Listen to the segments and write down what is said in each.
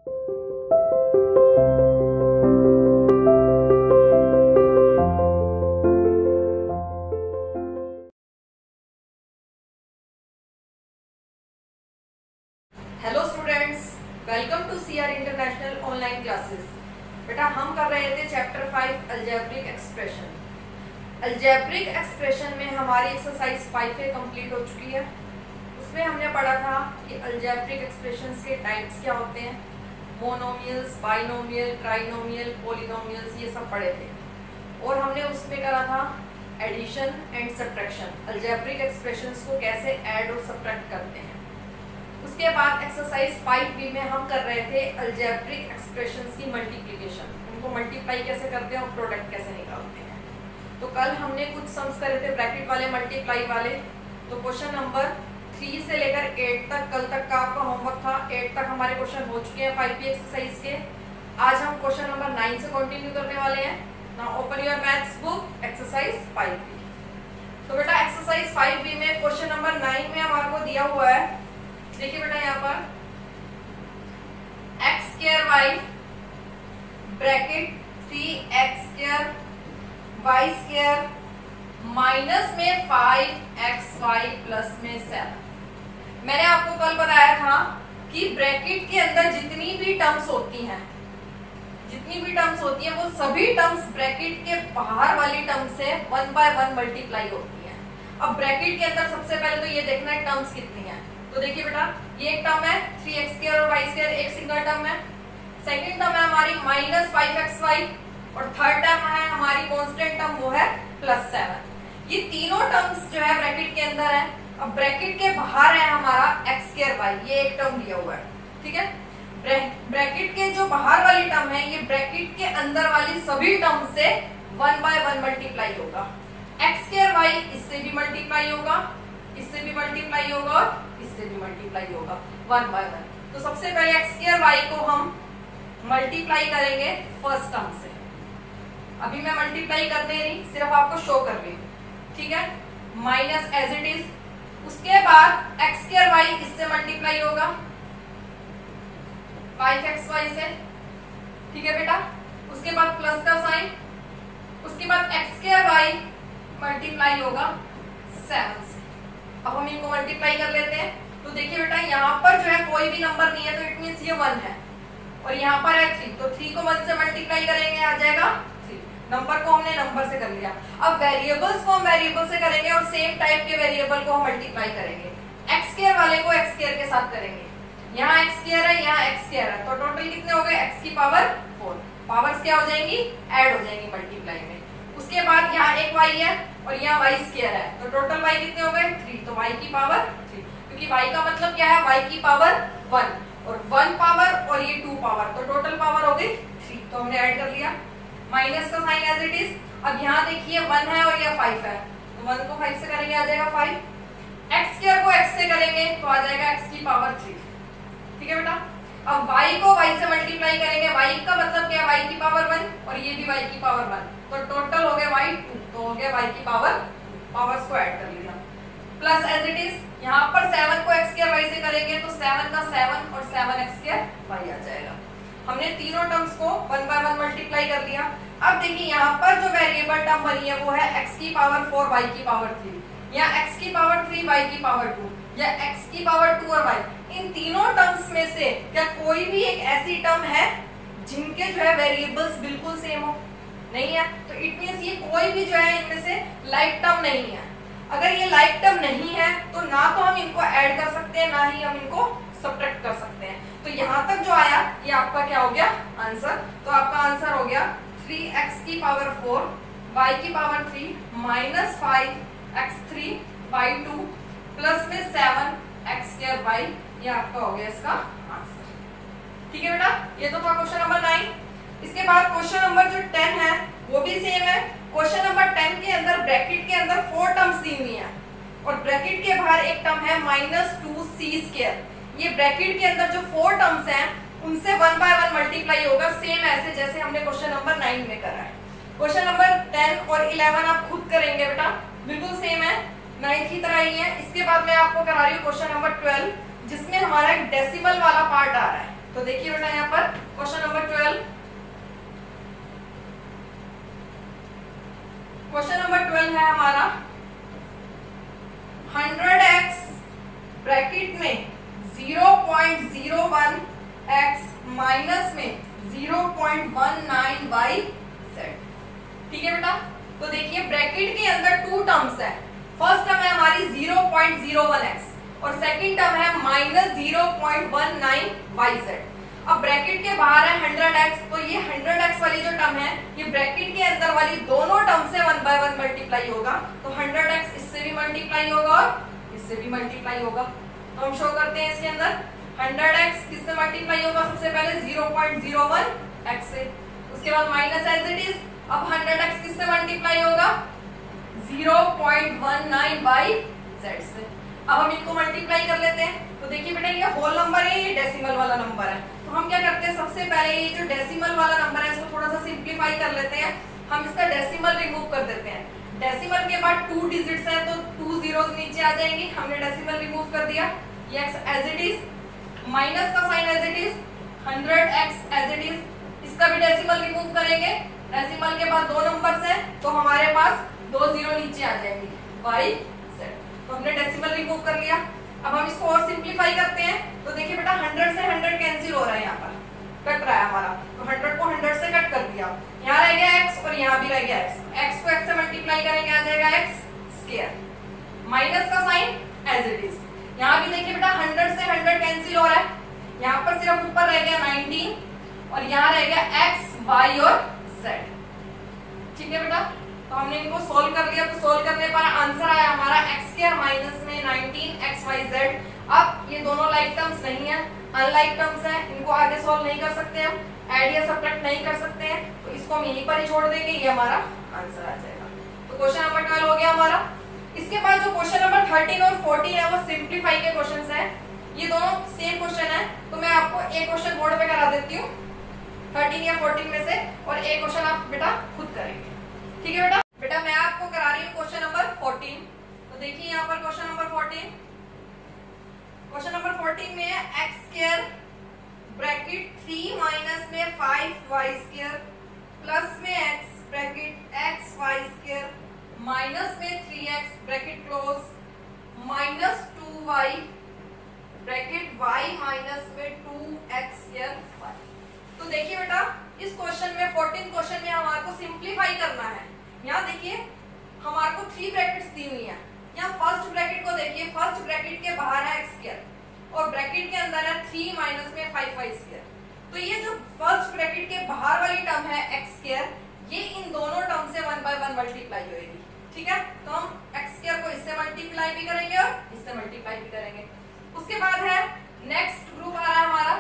Hello students, welcome to CR international online classes. बेटा हम कर रहे थे chapter 5 algebraic expression. Algebraic expression में हमारी एक्सरसाइज 5A कंप्लीट हो चुकी है। उसमें हमने पढ़ा था कि अलजेब्रिक एक्सप्रेशंस के टाइप्स क्या होते हैं, मोनोमियल्स, बाइनोमियल, ट्राइनोमियल, पॉलिनोमियल्स, ये सब पढ़े थे। और हमने उसमें करा था addition and subtraction, algebraic expressions को कैसे ऐड और सब्ट्रैक्ट करते हैं। उसके बाद एक्सरसाइज 5B में हम कर रहे थे अलजेब्रिक एक्सप्रेशंस की मल्टीप्लिकेशन, उनको मल्टीप्लाई कैसे करते हैं और प्रोडक्ट कैसे निकालते हैं। तो कल हमने कुछ सम्स करे थे ब्रैकेट वाले, मल्टीप्लाई वाले। तो क्वेश्चन नंबर 3 से लेकर 8 तक कल तक का आपका होमवर्क था। 8 तक हमारे क्वेश्चन हो चुके हैं 5B एक्सरसाइज के। आज हम क्वेश्चन नंबर 9 से कंटिन्यू करने वाले हैं। Now open your maths book, exercise 5B। तो बेटा एक्सरसाइज 5B में क्वेश्चन नंबर 9 में हमारे को दिया हुआ है, देखिए बेटा यहाँ पर x² bracket 3x² y² minus में 5xy प्लस में 7। मैंने आपको कल बताया था कि ब्रैकेट के अंदर जितनी भी टर्म्स होती हैं वो सभी टर्म्स ब्रैकेट के बाहर वाली टर्म से 1 बाय 1 मल्टीप्लाई होती हैं। अब ब्रैकेट के अंदर सबसे पहले तो ये देखना है टर्म्स कितनी है। तो देखिए बेटा ये एक टर्म है 3x² और y², एक सिंगल टर्म है। सेकंड टर्म है हमारी माइनस 5xy और थर्ड टर्म है हमारी कांस्टेंट टर्म, वो है +7। ये तीनों टर्म्स जो है ब्रैकेट के अंदर है। अब ब्रैकेट के बाहर है हमारा x²y, ये एक टर्म दिया हुआ है, ठीक है। ब्रैकेट के जो बाहर वाली टर्म है ये ब्रैकेट के अंदर वाली सभी टर्म से 1 बाय 1 मल्टीप्लाई होगा। x²y इससे भी मल्टीप्लाई होगा, इससे भी मल्टीप्लाई होगा और इससे भी मल्टीप्लाई होगा 1 बाय 1। तो सबसे पहले x²y को हम मल्टीप्लाई करेंगे फर्स्ट टर्म से। अभी मैं मल्टीप्लाई कर दे रही, सिर्फ आपको शो कर रही हूँ, ठीक है। Minus as it is. उसके बाद x²y इससे मल्टीप्लाई होगा 5xy से, ठीक है बेटा। उसके बाद प्लस का साइन, उसके बाद x²y मल्टीप्लाई होगा 7 से। अब हम इनको मल्टीप्लाई कर लेते हैं। तो देखिए बेटा यहाँ पर जो है कोई भी नंबर नहीं है, तो इट मींस ये 1 है और यहाँ पर है 3, तो 3 को 1 से मल्टीप्लाई करेंगे, आ जाएगा 3। नंबर को हमने नंबर से कर लिया। अब वेरिएबल्स को हम वेरिएबल से करेंगे और सेम टाइप के वेरिएबल को हम मल्टीप्लाई करेंगे। x² वाले को x² के साथ करेंगे। यहाँ x² है, यहाँ x² है, तो टोटल कितने हो गए x की पावर 4। पावर्स क्या हो जाएंगी, ऐड हो जाएंगी मल्टीप्लाई में। उसके बाद यहाँ एक y है और यहाँ y² है, तो टोटल y कितने हो गए 3, तो y की पावर 3, क्योंकि y का मतलब क्या है, y की पावर 1 और 1 पावर और ये 2 पावर, तो टोटल पावर हो गई 3, तो हमने ऐड कर लिया। माइनस का साइन एज इट इज। अब यहाँ देखिए 1 है और यह 5 है, तो 1 को 5 से करेंगे आ जाएगा 5। x² को x से करेंगे तो आ जाएगा x की पावर 3, ठीक है बेटा। अब y को y से मल्टीप्लाई करेंगे, y का मतलब क्या है, y की पावर 1 और ये भी y की पावर 1, तो टोटल हो गया y 2, तो हो गया y की पावर, पावर्स को ऐड कर लिया। प्लस एज इट इज, यहाँ पर 7 को x² y से करेंगे तो 7 का 7 और 7x² y आ जाएगा। हमने तीनों टर्म्स को 1 बाय 1 मल्टीप्लाई कर दिया। अब देखिए यहाँ पर जो वेरिएबल टर्म बनी है वो है x की पावर 4 y की पावर 3, या x की पावर 3 y की पावर 2, या x की पावर 2 और y। इन तीनों टर्म्स में से क्या कोई भी एक ऐसी टर्म है जिनके जो है वेरिएबल्स बिल्कुल सेम हो? नहीं है, तो इट मींस ये कोई भी जो है इनमें से लाइक टर्म नहीं है। अगर ये लाइक टर्म नहीं है तो ना तो हम इनको ऐड कर सकते हैं, ना ही हम इनको सब्ट्रैक्ट कर सकते हैं। तो यहाँ तक जो आया ये आपका क्या हो गया, आंसर। तो आपका आंसर हो गया 3x की पावर 4 y की power 3 minus 5x3 by 2 plus में 7x² y, ये आपका हो गया इसका आंसर, ठीक है बेटा। ये तो था क्वेश्चन नंबर 9। इसके बाद क्वेश्चन नंबर जो 10 है वो भी सेम है। क्वेश्चन नंबर 10 के अंदर ब्रैकेट के अंदर 4 टर्म्स दी हुई हैं और ब्रैकेट के बाहर एक टर्म है -2c²। ये ब्रैकेट के अंदर जो 4 टर्म्स हैं उनसे 1 बाय 1 मल्टीप्लाई होगा, सेम ऐसे जैसे हमने क्वेश्चन नंबर 9 में करा है। क्वेश्चन नंबर 10 और 11 आप खुद करेंगे बेटा, बिल्कुल सेम है, 9 की तरह ही है। इसके बाद मैं आपको करा रही हूँ क्वेश्चन नंबर 12, जिसमें हमारा एक डेसिमल वाला पार्ट आ रहा है। तो देखिए बेटा यहाँ पर क्वेश्चन नंबर 12, क्वेश्चन नंबर 12 है हमारा 100x ब्रैकेट में 0.01 x माइनस में 0.19 y z। ठीक है बेटा, तो देखिए ब्रैकेट के अंदर टू टर्म्स है। फर्स्ट टर्म है हमारी 0.01 x और सेकंड टर्म है माइनस 0.19 yz। अब ब्रैकेट के बाहर है 100x, तो ये 100x वाली जो टर्म है ये ब्रैकेट के अंदर वाली दोनों टर्म से 1 बाय 1 मल्टीप्लाई होगा। तो 100x इससे भी मल्टीप्लाई होगा और इससे भी मल्टीप्लाई होगा। तो हम शो करते हैं इसके अंदर 100x किससे मल्टीप्लाई होगा, सबसे पहले 0.01 x से, उसके बाद माइनस एज इट इज। अब 100x किससे मल्टीप्लाई होगा, 0.19 बाई z से। अब हम इनको मल्टीप्लाई कर लेते हैं। तो देखिए बेटा ये होल नंबर है, ये डेसिमल वाला नंबर है। तो हम क्या करते हैं, सबसे पहले ये जो डेसिमल वाला नंबर है इसको थोड़ा सा सिंप्लीफाई कर लेते हैं। हम इसका डेसिमल रिमूव कर देते हैं। डेसिमल के बाद 2 डिजिट्स है तो 2 जीरोस नीचे आ जाएंगी। हमने डेसिमल रिमूव कर दिया, ये x as it is, minus का sign as it is, 100x as it is. इसका भी डेसिमल रिमूव करेंगे। डेसिमल के बाद 2 नंबर्स हैं तो हमारे पास 2 जीरो नीचे आ जाएंगे, y z। तो हमने डेसिमल रिमूव कर लिया। अब हम इसको और सिंप्लीफाई करते हैं। तो देखिए बेटा 100 से 100 कैंसिल हो रहा है, यहाँ पर कट रहा है हमारा। तो 100 को 100 से कट कर दिया, यहाँ रह गया x और यहाँ भी रह गया x। x को x से मल्टीप्लाई करेंगे आ जाएगा x स्क्वायर, माइनस का साइन एज इट इज। यहाँ भी देखिए बेटा 100 से 100 कैंसिल हो रहा है, यहाँ पर सिर्फ ऊपर रह गया 19 और यहाँ रह गया x y और z। ठीक है बेटा, तो हमने इनको सोल्व कर लिया। तो सोल्व करने पर आंसर आया हमारा x स्क्वायर माइनस में 19 x y z। अब ये दोनों लाइक टर्म्स नहीं है, अनलाइक टर्म्स है, इनको आगे सोल्व नहीं कर सकते, हम ऐड या सब्ट्रैक्ट नहीं कर सकते हैं। तो इसको हम यहीं पर ही छोड़ देंगे, ये हमारा आंसर आ जाएगा। तो क्वेश्चन नंबर 12 हो गया हमारा। इसके बाद जो क्वेश्चन नंबर 13 और 14 है वो सिंप्लीफाई के क्वेश्चंस हैं। ये दोनों सेम क्वेश्चन है, तो मैं आपको एक क्वेश्चन बोर्ड पे करा देती हूँ 13 या 14 में से, और एक क्वेश्चन आप बेटा खुद करेंगे। ठीक है बेटा, बेटा मैं आपको करा रही हूँ क्वेश्चन नंबर 14। तो देखिए यहाँ पर क्वेश्चन नंबर 14, क्वेश्चन नंबर 14 में है x स्क्वायर ब्रैकेट 3 माइनस में 5y स्क्वायर प्लस में x bracket x y square minus में 3x bracket close minus 2y bracket y minus में 2x स्क्वायर y। तो देखिए बेटा इस क्वेश्चन में 14 क्वेश्चन में हमारे को सिंप्लीफाई करना है। यहाँ देखिए हमारे को 3 ब्रैकेट्स दी हुई हैं। यहाँ फर्स्ट ब्रैकेट को देखिए, फर्स्ट ब्रैकेट के बाहर है x स्क्वायर और ब्रैकेट के अंदर है 3 माइनस में 5y स्क्वायर। तो ये जो फर्स्ट ब्रैकेट के बाहर वाली टर्म है x स्क्वायर, ये इन दोनों टर्म से 1 बाय 1 मल्टीप्लाई होगी। ठीक है, तो हम x स्क्वायर को इससे मल्टीप्लाई भी करेंगे और इससे मल्टीप्लाई भी करेंगे। उसके बाद है नेक्स्ट ग्रुप आ रहा है हमारा,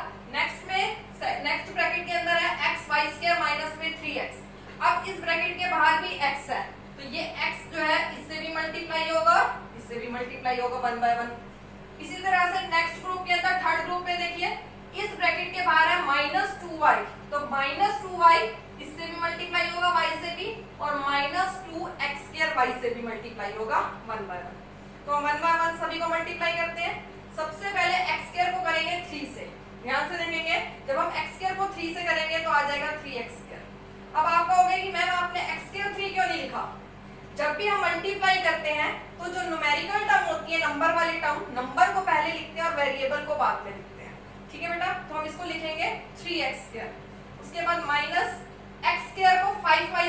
नेक्स्ट ब्रैकेट के अंदर है x y स्क्वायर माइनस में 3x। अब इस ब्रैकेट के बाहर भी x है तो ये x जो है इससे भी मल्टीप्लाई होगा, इससे भी मल्टीप्लाई होगा 1 बाय 1। इसी तरह से नेक्स्ट ग्रुप के अंदर थर्ड ग्रुप में देखिए इस ब्रैकेट के बाहर है माइनस 2y, तो माइनस 2y इससे भी मल्टीप्लाई होगा y से भी, और माइनस 2x स्क्वायर y से भी मल्टीप्लाई होगा 1 बाय 1। तो 1 बाय 1 सभी को मल्टीप्लाई करते हैं। सबसे पहले x स्क्वायर को करेंगे 3 से, ध्यान से देखेंगे जब हम x स्क्वायर को 3 से करेंगे तो आ जाएगा 3x स्क्वायर। अब आप कहोगे कि मैम आपने x स्क्वायर 3 क्यों नहीं लिखा। जब भी हम मल्टीप्लाई करते हैं तो जो न्यूमेरिकल टर्म होती है, नंबर वाली टर्म, नंबर को पहले लिखते हैं और वेरिएबल को बाद में लिखते हैं। ठीक है बेटा, तो हम इसको लिखेंगे 3x स्क्वायर। उसके बाद माइनस x स्क्वायर को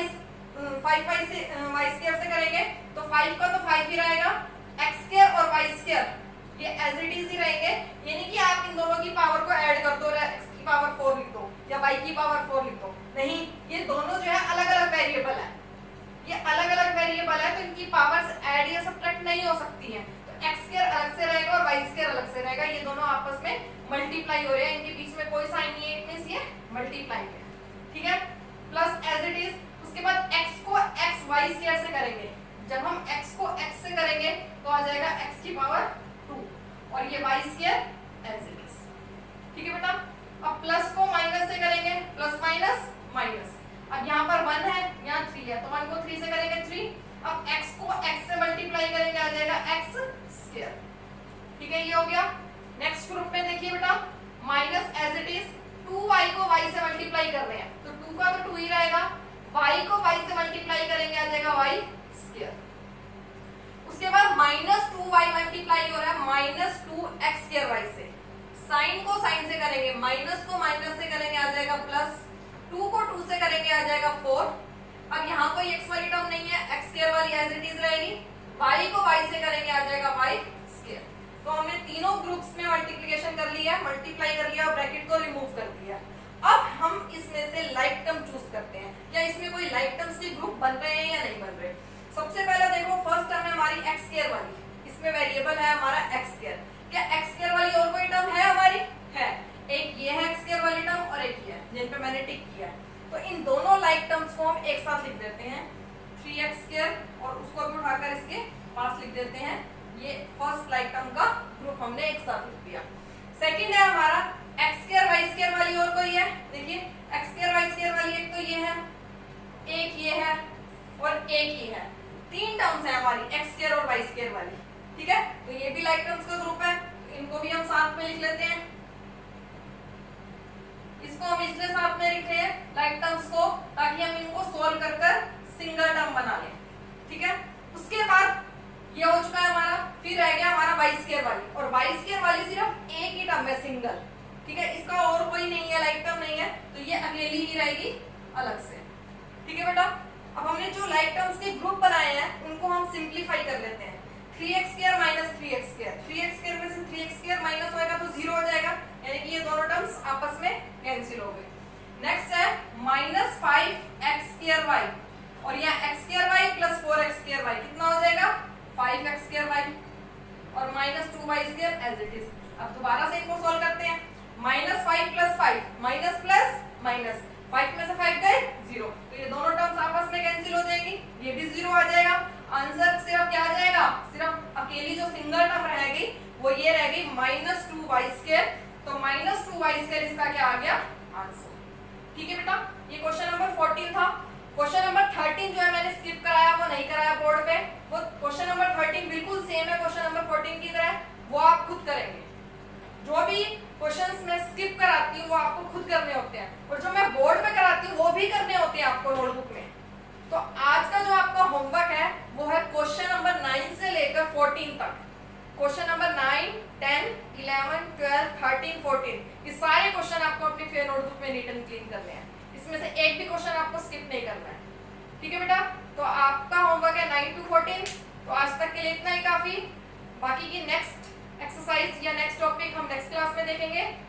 5y से y स्क्वायर से करेंगे तो 5 का तो 5 ही रहेगा, x स्क्वायर और y स्क्वायर ये एज इट इज ही रहेंगे। यानी कि आप इन दोनों की पावर को ऐड कर दो, x की पावर 4 लिख दो या y की पावर 4 लिख दो। नहीं, ये दोनों जो है अलग अलग वेरिएबल है, ये अलग अलग वेरिएबल है तो इनकी पावर्स ऐड या सब्ट्रैक्ट नहीं हो सकती हैं। तो x स्क्वायर अलग से रहेगा और y स्क्वायर अलग से रहेगा, ये दोनों आपस में मल्टीप्लाई हो रहे हैं, इनके बीच में कोई साइन नहीं है, इट मींस ये मल्टीप्लाई है। ठीक है, प्लस एज इट इज। उसके बाद x को x y स्क्वायर से करेंगे, जब हम x को x से करेंगे तो आ जाएगा x की पावर 2 और ये y square as it is. ठीक है बेटा, अब प्लस को माइनस से करेंगे, प्लस माइनस माइनस। अब यहाँ पर 1 है, यहाँ 3 है, तो 1 को 3 से करेंगे 3। अब x को x से मल्टीप्लाई करेंगे आ जाएगा x स्क्वायर। ठीक है, ये हो गया। नेक्स्ट ग्रुप में देखिए बेटा minus as it is y को y से मल्टीप्लाई करेंगे आ जाएगा y स्क्वायर। उसके बाद -2y मल्टीप्लाई हो रहा है -2x स्क्वायर y से, साइन को साइन से करेंगे, माइनस को माइनस से करेंगे आ जाएगा प्लस, 2 को 2 से करेंगे आ जाएगा 4। अब यहाँ कोई x वाली टर्म नहीं है, x स्क्वायर वाली एज इट इज रहेगी, y को y से करेंगे आ जाएगा y स्क्वायर। तो हमने तीनों ग्रुप्स में मल्टीप्लिकेशन कर लिया, मल्टीप्लाई कर लिया और ब्रैकेट को रिमूव कर दिया। अब हम इसमें से लाइक टर्म चूज करते हैं, क्या इसमें कोई लाइक टर्म्स के ग्रुप बन रहे हैं या नहीं बन रहे। सबसे पहले देखो फर्स्ट टर्म है हमारी x स्क्वायर वाली, इसमें वेरिएबल है हमारा x स्क्वायर। क्या x स्क्वायर वाली और कोई टर्म है हमारी? है, एक ये है x स्क्वायर वाली टर्म और एक ये है जिन पे मैंने टिक किया है। तो इन दोनों लाइक टर्म्स को हम एक साथ लिख देते हैं 3x स्क्वायर, और उसको भी उठाकर इसके पास लिख देते हैं। ये फर्स्ट लाइक टर्म का ग्रुप हमने एक साथ लिख दिया। सेकंड है हमारा x स्क्वायर y स्क्वायर वाली और कोई है, देखिए x स्क्वायर y स्क्वायर वाली एक तो ये है, एक ये है और एक ये है, तीन टर्म्स है हमारी x स्क्वायर और y स्क्वायर वाली, ठीक है। तो ये भी लाइक टर्म्स का ग्रुप है, इनको भी हम साथ में लिख लेते हैं। इसको हम इसलिए साथ में लिख रहे हैं लाइक टर्म्स को, ताकि हम इनको सोल्व कर कर सिंगल टर्म बना लें, ठीक है। उसके बाद ये हो चुका है हमारा, फिर रह गया हमारा y स्क्वायर वाली, और y स्क्वायर वाली सिर्फ एक ही टर्म है सिंगल, ठीक है, इसका और कोई नहीं है, लाइक टर्म नहीं है, तो ये अकेली ही रहेगी अलग से, ठीक है बेटा। अब हमने जो लाइक टर्म्स के ग्रुप बनाए हैं उनको हम सिंप्लीफाई कर लेते हैं। 3x square minus 3x square, 3x square में से 3x स्क्वायर माइनस होएगा तो 0 हो जाएगा, यानी कि ये दोनों टर्म्स आपस में कैंसिल हो गए। नेक्स्ट है -5x स्क्वायर y, और यहाँ x square y plus 4x square y कितना हो जाएगा 5x स्क्वायर y, और -2y square as it is. अब दोबारा से इनको सोल्व करते हैं, -5 प्लस 5 माइनस प्लस माइनस, 5 में से 5 गए 0, तो ये दोनों टर्म्स आपस में कैंसिल हो जाएंगी, ये भी 0 आ जाएगा। आंसर सिर्फ क्या आ जाएगा, सिर्फ अकेली जो सिंगल टर्म रहेगी वो ये रहेगी -2y स्क्वायर, तो -2y स्क्वायर इसका क्या आ गया आंसर, ठीक है बेटा। ये क्वेश्चन नंबर 14 था। क्वेश्चन नंबर 13 जो है मैंने स्किप कराया, वो नहीं कराया बोर्ड पे, वो क्वेश्चन नंबर 13 बिल्कुल सेम है क्वेश्चन नंबर 14 की तरह, वो आप खुद करेंगे। जो भी क्वेश्चंस मैं स्किप कराती हूँ वो आपको खुद करने होते हैं, और जो मैं बोर्ड पे कराती हूँ वो भी करने होते हैं आपको नोटबुक में। तो आज का जो आपका होमवर्क है वो है क्वेश्चन नंबर 9 से लेकर 14 तक। क्वेश्चन नंबर 9, 10, 11, 12, 13, 14 ये सारे क्वेश्चन आपको अपनी फेयर नोटबुक में नीट एंड क्लीन करने हैं, इसमें से एक भी क्वेश्चन आपको स्किप नहीं करना है, ठीक है बेटा। तो आपका होमवर्क है 9 to 14। तो आज तक के लिए इतना ही काफी, बाकी की नेक्स्ट एक्सरसाइज या नेक्स्ट टॉपिक हम नेक्स्ट क्लास में देखेंगे।